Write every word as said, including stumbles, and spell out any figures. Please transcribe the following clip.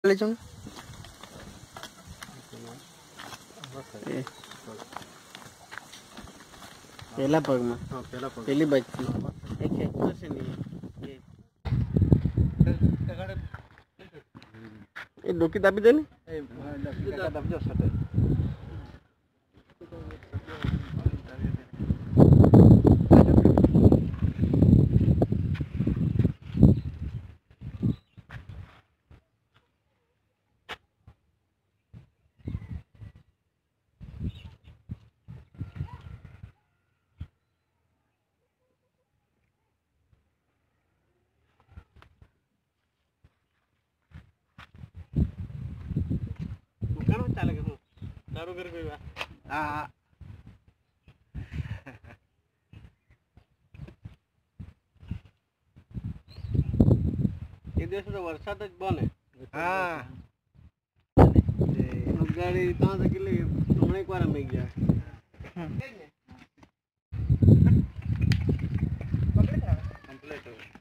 ले चुन पहला पग में हाँ पहला पग पहली बच्ची एक हेक्टर से नहीं ये ये डोकी दाबी दे नहीं ए डोकी दाबी जो सटे चाले हूँ दारू कर कोई हाँ ये देश तो वर्षा तक बन है हाँ गाड़ी कहाँ तक ले तुमने एक बार में गया कंप्लीट हो